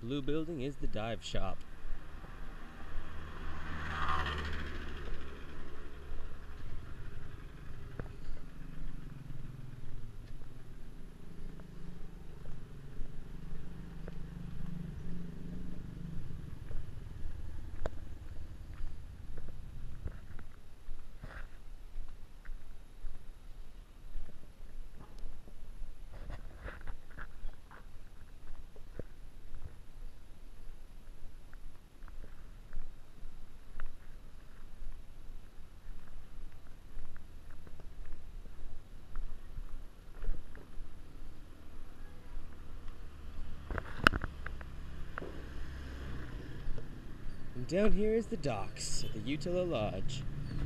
blue building is the dive shop. And down here is the docks at the Utila Lodge.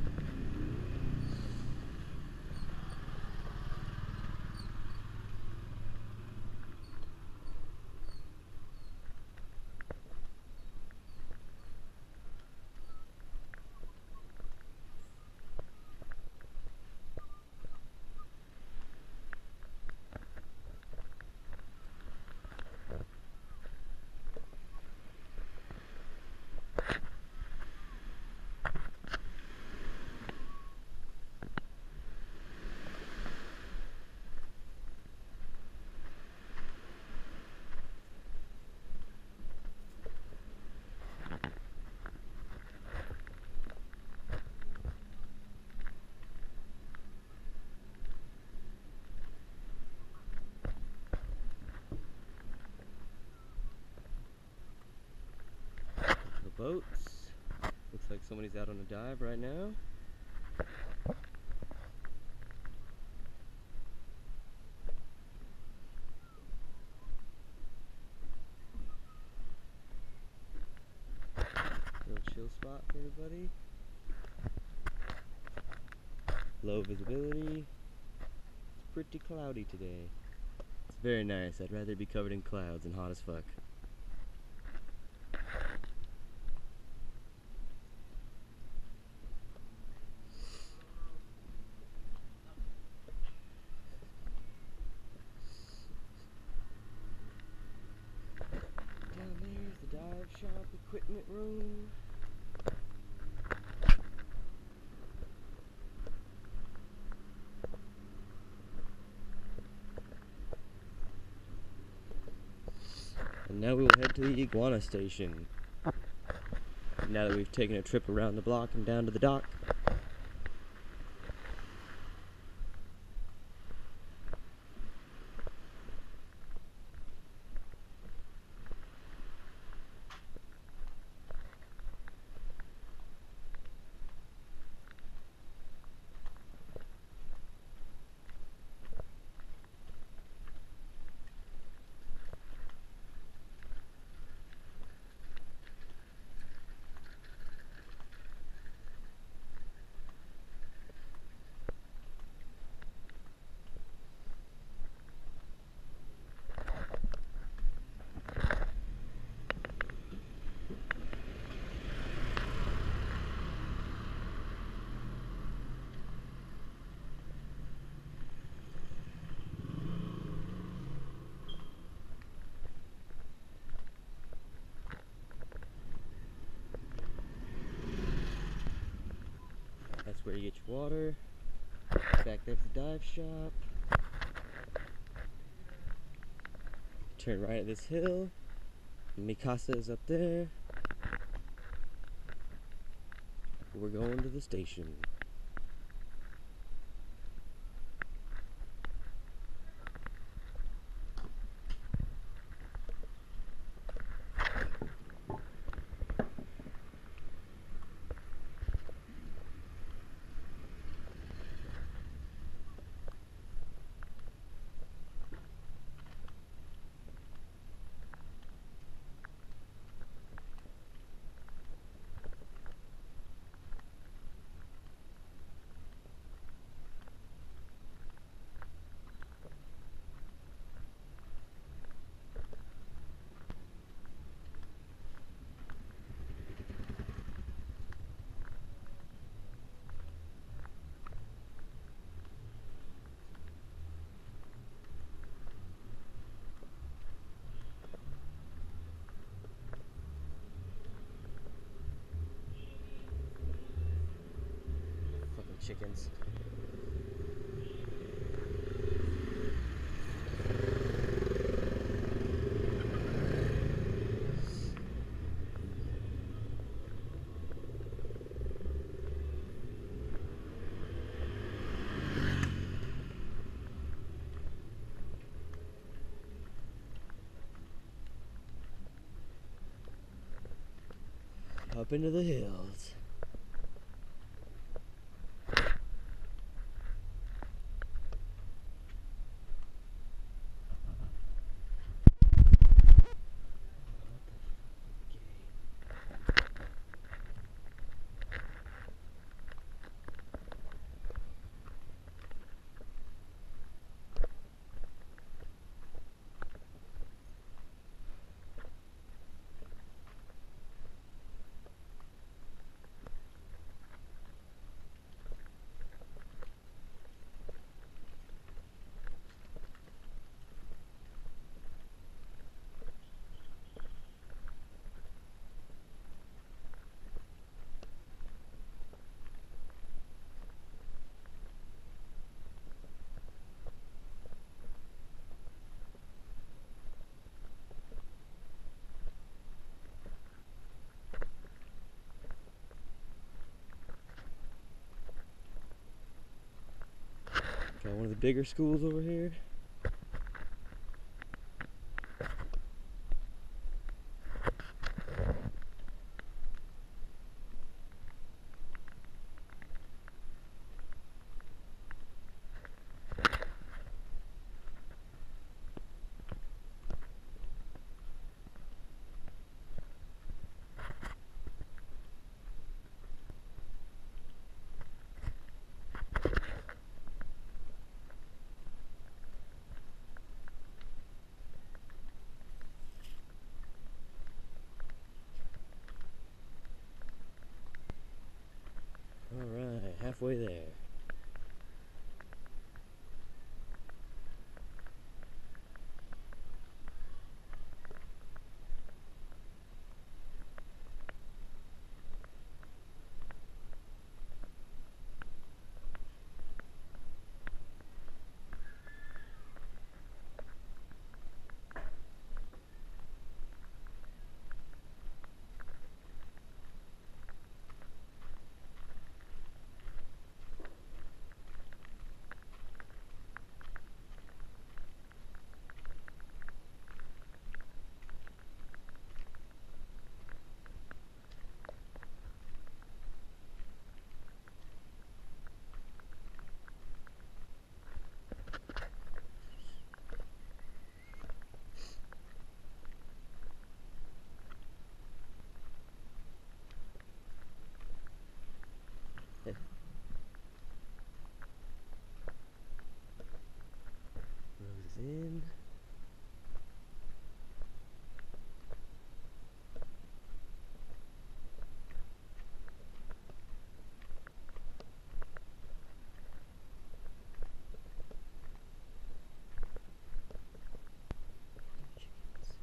Boats. Looks like somebody's out on a dive right now. Little chill spot for everybody. Low visibility. It's pretty cloudy today. It's very nice. I'd rather be covered in clouds and hot as fuck. Down there's the dive shop equipment room. And now we will head to the iguana station. Now that we've taken a trip around the block and down to the dock. That's where you get your water. Back there's the dive shop. Turn right at this hill. Mikasa is up there. We're going to the station. chickens. Up into the hills. Got one of the bigger schools over here. Alright, halfway there. Roses in. Chickens.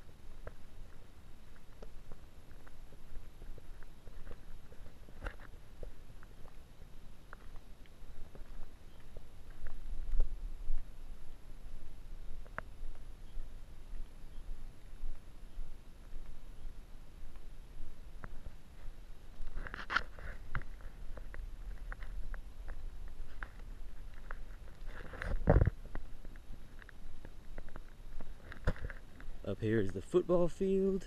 Up here is the football field.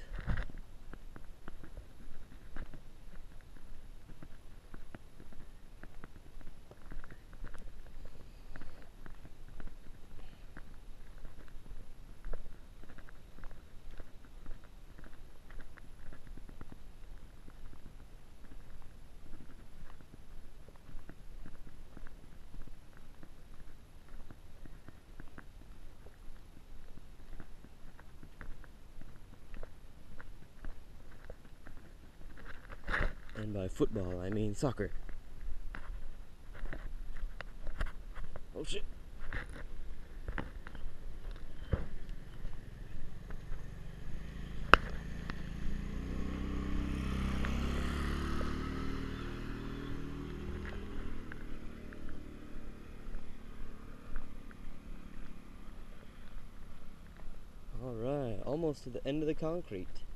And by football, I mean soccer. Oh shit. almost to the end of the concrete.